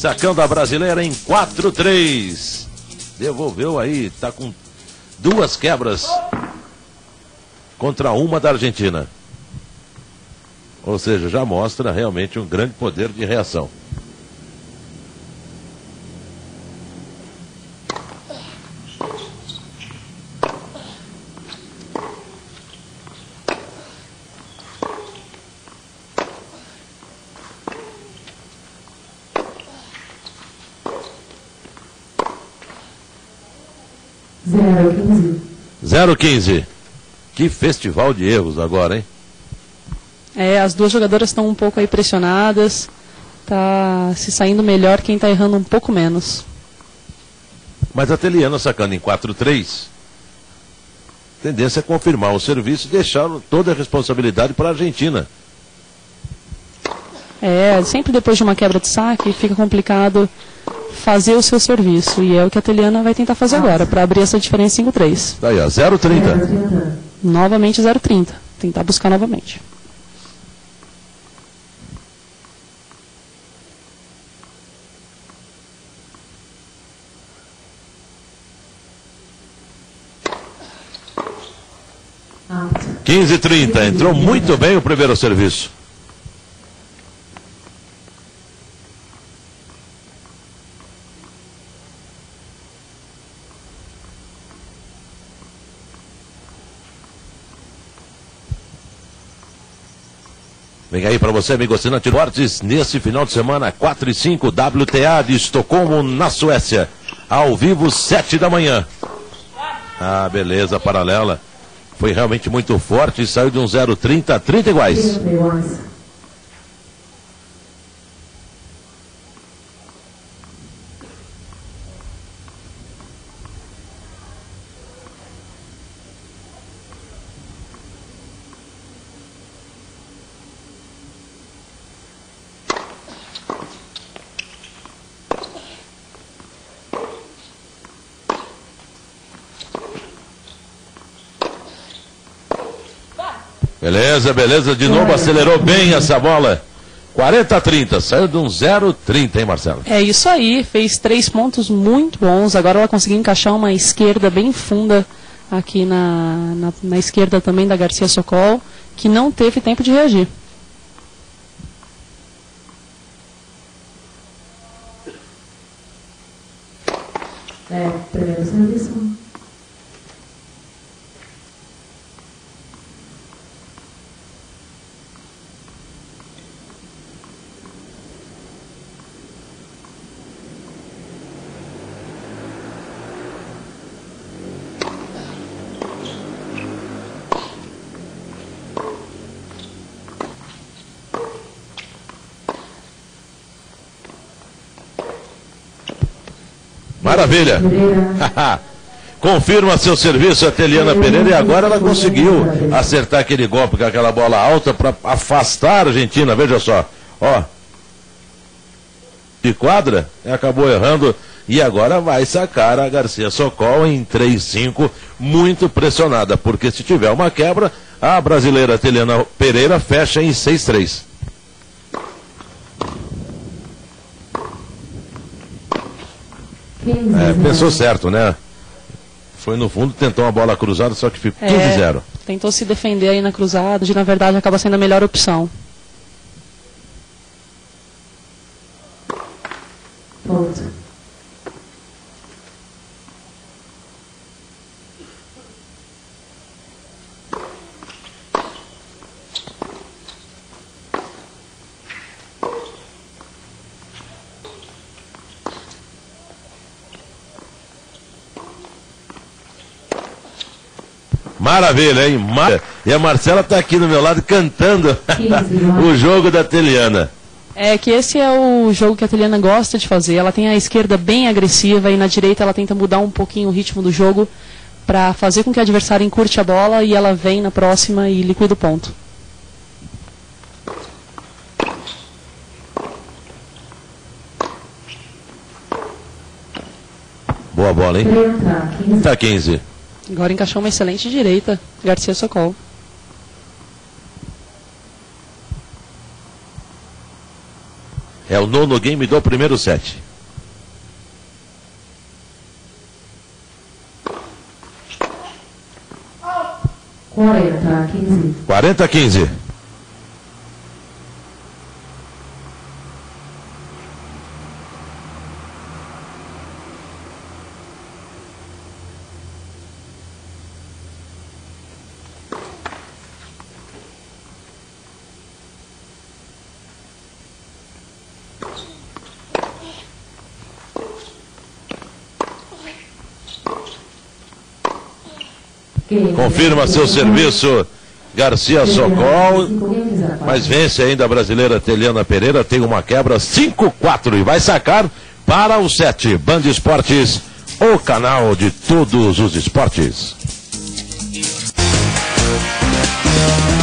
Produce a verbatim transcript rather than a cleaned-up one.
Sacando a brasileira em quatro a três. Devolveu aí, tá com duas quebras contra uma da Argentina. Ou seja, já mostra realmente um grande poder de reação. zero a quinze. Que festival de erros agora, hein? É, as duas jogadoras estão um pouco aí pressionadas. Tá se saindo melhor quem está errando um pouco menos. Mas a Teliana sacando em quatro a três. Tendência é confirmar o serviço e deixar toda a responsabilidade para a Argentina. É, sempre depois de uma quebra de saque fica complicado fazer o seu serviço. E é o que a Teliana vai tentar fazer agora, para abrir essa diferença em cinco a três. Daí, ó, zero a trinta. Novamente zero a trinta. Tentar buscar novamente. quinze a trinta. Entrou muito bem o primeiro serviço. Vem aí para você, amigo assinante Fortes, nesse final de semana, quatro e cinco, W T A de Estocolmo, na Suécia. Ao vivo, sete da manhã. Ah, beleza, paralela. Foi realmente muito forte e saiu de um zero a trinta a trinta iguais. Beleza, beleza, de novo acelerou bem essa bola. quarenta a trinta, saiu de um zero a trinta, hein, Marcelo? É isso aí, fez três pontos muito bons. Agora ela conseguiu encaixar uma esquerda bem funda aqui na, na, na esquerda também da Garcia Sokol, que não teve tempo de reagir. É, primeiro serviço. Maravilha. Confirma seu serviço a Teliana Pereira e agora ela conseguiu acertar aquele golpe com aquela bola alta para afastar a Argentina, veja só. Ó. De quadra, acabou errando e agora vai sacar a Garcia Sokol em três a cinco, muito pressionada, porque se tiver uma quebra, a brasileira Teliana Pereira fecha em seis a três. É, pensou certo, né? Foi no fundo, tentou uma bola cruzada, só que ficou quinze a zero. É, tentou se defender aí na cruzada, e na verdade acaba sendo a melhor opção. Ponto. Maravilha, hein? Mar... E a Marcela está aqui do meu lado cantando o jogo da Teliana. É que esse é o jogo que a Teliana gosta de fazer. Ela tem a esquerda bem agressiva e na direita ela tenta mudar um pouquinho o ritmo do jogo para fazer com que o adversário encurte a bola e ela vem na próxima e liquida o ponto. Boa bola, hein? Tá quinze. Agora encaixou uma excelente direita, Garcia Sokol. É o nono game do primeiro set. quarenta a quinze. quarenta a quinze. Confirma seu serviço, Garcia Sokol, mas vence ainda a brasileira Teliana Pereira, tem uma quebra cinco a quatro e vai sacar para o set. Band Esportes, o canal de todos os esportes.